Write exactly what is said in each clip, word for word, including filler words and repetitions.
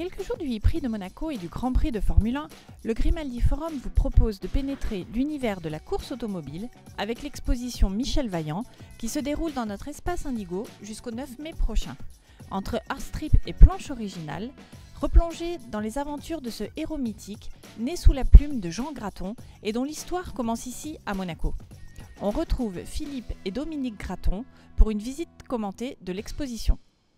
quelques jours du Prix de Monaco et du Grand Prix de Formule un, le Grimaldi Forum vous propose de pénétrer l'univers de la course automobile avec l'exposition Michel Vaillant qui se déroule dans notre espace Indigo jusqu'au neuf mai prochain. Entre art strip et planche originale, replongez dans les aventures de ce héros mythique né sous la plume de Jean Graton et dont l'histoire commence ici à Monaco. On retrouve Philippe et Dominique Graton pour une visite commentée de l'exposition.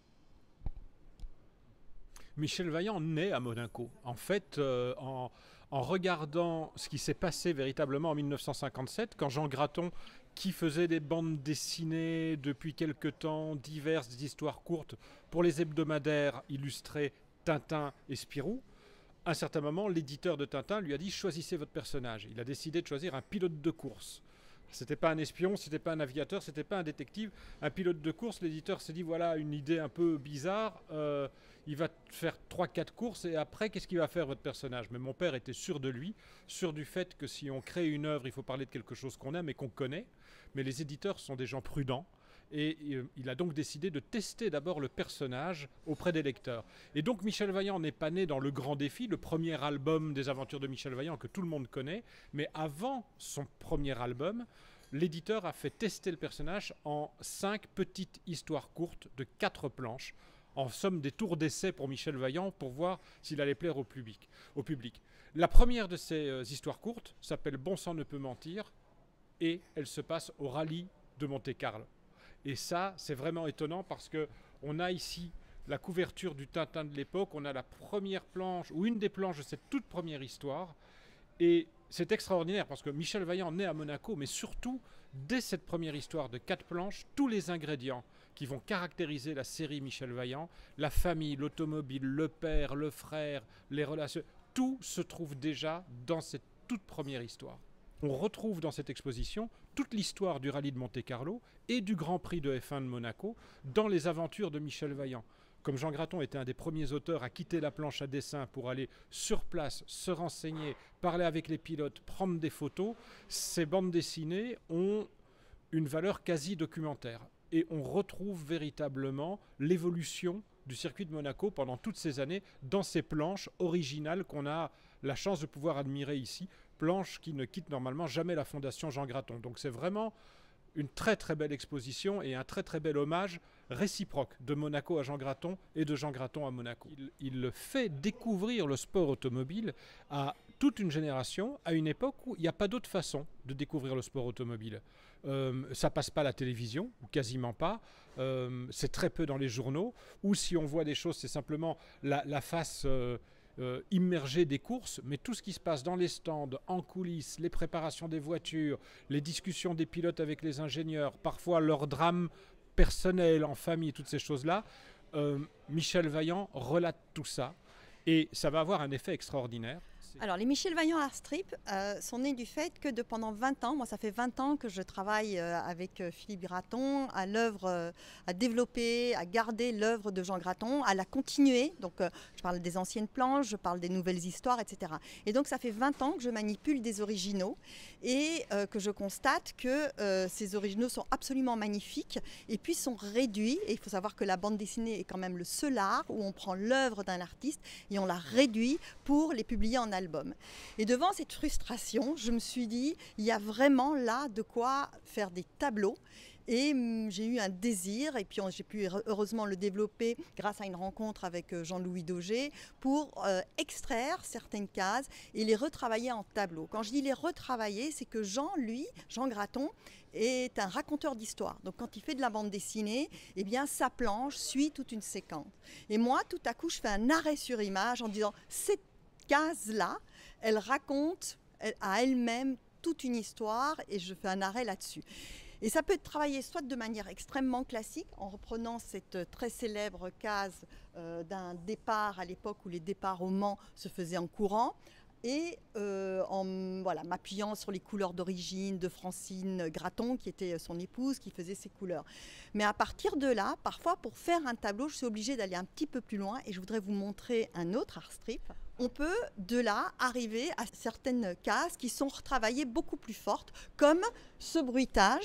Michel Vaillant naît à Monaco. En fait, euh, en, en regardant ce qui s'est passé véritablement en mille neuf cent cinquante-sept, quand Jean Graton, qui faisait des bandes dessinées depuis quelque temps, diverses des histoires courtes, pour les hebdomadaires illustrés Tintin et Spirou, à un certain moment, l'éditeur de Tintin lui a dit « Choisissez votre personnage ». Il a décidé de choisir un pilote de course. C'était pas un espion, c'était pas un navigateur, c'était pas un détective. Un pilote de course, l'éditeur s'est dit voilà une idée un peu bizarre. Euh, il va faire trois quatre courses et après qu'est-ce qu'il va faire votre personnage? Mais mon père était sûr de lui, sûr du fait que si on crée une œuvre, il faut parler de quelque chose qu'on aime et qu'on connaît. Mais les éditeurs sont des gens prudents. Et il a donc décidé de tester d'abord le personnage auprès des lecteurs. Et donc Michel Vaillant n'est pas né dans Le Grand Défi, le premier album des aventures de Michel Vaillant que tout le monde connaît, mais avant son premier album, l'éditeur a fait tester le personnage en cinq petites histoires courtes de quatre planches, en somme des tours d'essai pour Michel Vaillant pour voir s'il allait plaire au public. Au public. La première de ces euh, histoires courtes s'appelle Bon sang ne peut mentir et elle se passe au rallye de Monte-Carlo. Et ça, c'est vraiment étonnant parce qu'on a ici la couverture du Tintin de l'époque, on a la première planche, ou une des planches de cette toute première histoire. Et c'est extraordinaire parce que Michel Vaillant naît à Monaco, mais surtout, dès cette première histoire de quatre planches, tous les ingrédients qui vont caractériser la série Michel Vaillant, la famille, l'automobile, le père, le frère, les relations, tout se trouve déjà dans cette toute première histoire. On retrouve dans cette exposition toute l'histoire du rallye de Monte-Carlo et du Grand Prix de F un de Monaco dans les aventures de Michel Vaillant. Comme Jean Graton était un des premiers auteurs à quitter la planche à dessin pour aller sur place, se renseigner, parler avec les pilotes, prendre des photos, ces bandes dessinées ont une valeur quasi documentaire. Et on retrouve véritablement l'évolution du circuit de Monaco pendant toutes ces années dans ces planches originales qu'on a la chance de pouvoir admirer ici, planches qui ne quittent normalement jamais la Fondation Jean Graton. Donc c'est vraiment une très très belle exposition et un très très bel hommage réciproque de Monaco à Jean Graton et de Jean Graton à Monaco. Il, il fait découvrir le sport automobile à toute une génération, à une époque où il n'y a pas d'autre façon de découvrir le sport automobile. Euh, ça passe pas à la télévision, ou quasiment pas, euh, c'est très peu dans les journaux, ou si on voit des choses, c'est simplement la, la face euh, euh, immergée des courses, mais tout ce qui se passe dans les stands, en coulisses, les préparations des voitures, les discussions des pilotes avec les ingénieurs, parfois leur drame personnel, en famille, toutes ces choses-là, euh, Michel Vaillant relate tout ça, et ça va avoir un effet extraordinaire. Alors, les Michel Vaillant Art Strip euh, sont nés du fait que de pendant vingt ans, moi ça fait vingt ans que je travaille euh, avec euh, Philippe Graton à l'œuvre, euh, à développer, à garder l'œuvre de Jean Graton, à la continuer. Donc euh, je parle des anciennes planches, je parle des nouvelles histoires, et cetera. Et donc ça fait vingt ans que je manipule des originaux et euh, que je constate que euh, ces originaux sont absolument magnifiques et puis sont réduits. Et il faut savoir que la bande dessinée est quand même le seul art où on prend l'œuvre d'un artiste et on la réduit pour les publier en album. Et devant cette frustration, je me suis dit, il y a vraiment là de quoi faire des tableaux. Et hum, j'ai eu un désir, et puis j'ai pu heureusement le développer grâce à une rencontre avec Jean-Louis Daugé pour euh, extraire certaines cases et les retravailler en tableau. Quand je dis les retravailler, c'est que Jean, lui, Jean Graton, est un raconteur d'histoire. Donc quand il fait de la bande dessinée, eh bien sa planche suit toute une séquence. Et moi, tout à coup, je fais un arrêt sur image en disant cette case-là, elle raconte à elle-même toute une histoire et je fais un arrêt là-dessus. Et ça peut être travaillé soit de manière extrêmement classique, en reprenant cette très célèbre case euh, d'un départ à l'époque où les départs au Mans se faisaient en courant, et euh, en voilà, m'appuyant sur les couleurs d'origine de Francine Graton, qui était son épouse, qui faisait ces couleurs. Mais à partir de là, parfois pour faire un tableau, je suis obligée d'aller un petit peu plus loin et je voudrais vous montrer un autre art strip. On peut de là arriver à certaines cases qui sont retravaillées beaucoup plus fortes, comme ce bruitage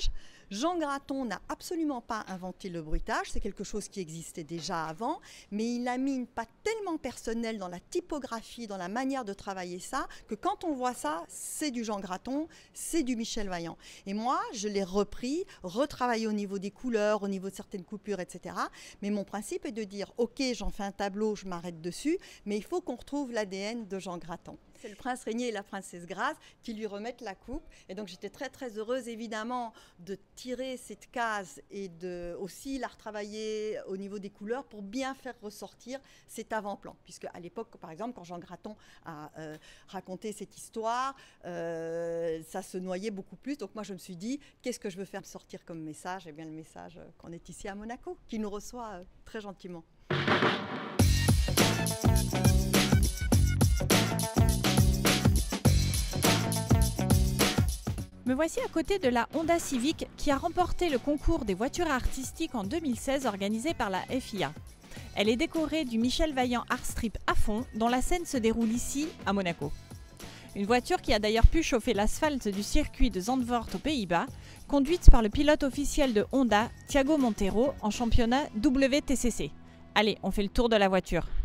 Jean Graton n'a absolument pas inventé le bruitage, c'est quelque chose qui existait déjà avant, mais il a mis une patte tellement personnelle dans la typographie, dans la manière de travailler ça, que quand on voit ça, c'est du Jean Graton, c'est du Michel Vaillant. Et moi, je l'ai repris, retravaillé au niveau des couleurs, au niveau de certaines coupures, et cetera. Mais mon principe est de dire, ok, j'en fais un tableau, je m'arrête dessus, mais il faut qu'on retrouve l'A D N de Jean Graton. C'est le prince Régnier et la princesse Grâce qui lui remettent la coupe. Et donc j'étais très très heureuse évidemment de tirer cette case et de aussi la retravailler au niveau des couleurs pour bien faire ressortir cet avant-plan. Puisque à l'époque, par exemple, quand Jean Graton a euh, raconté cette histoire, euh, ça se noyait beaucoup plus. Donc moi je me suis dit, qu'est-ce que je veux faire sortir comme message? Eh bien le message qu'on est ici à Monaco, qui nous reçoit euh, très gentiment. Me voici à côté de la Honda Civic qui a remporté le concours des voitures artistiques en deux mille seize organisé par la F I A. Elle est décorée du Michel Vaillant Art Strip à fond, dont la scène se déroule ici, à Monaco. Une voiture qui a d'ailleurs pu chauffer l'asphalte du circuit de Zandvoort aux Pays-Bas, conduite par le pilote officiel de Honda, Thiago Monteiro, en championnat W T C C. Allez, on fait le tour de la voiture.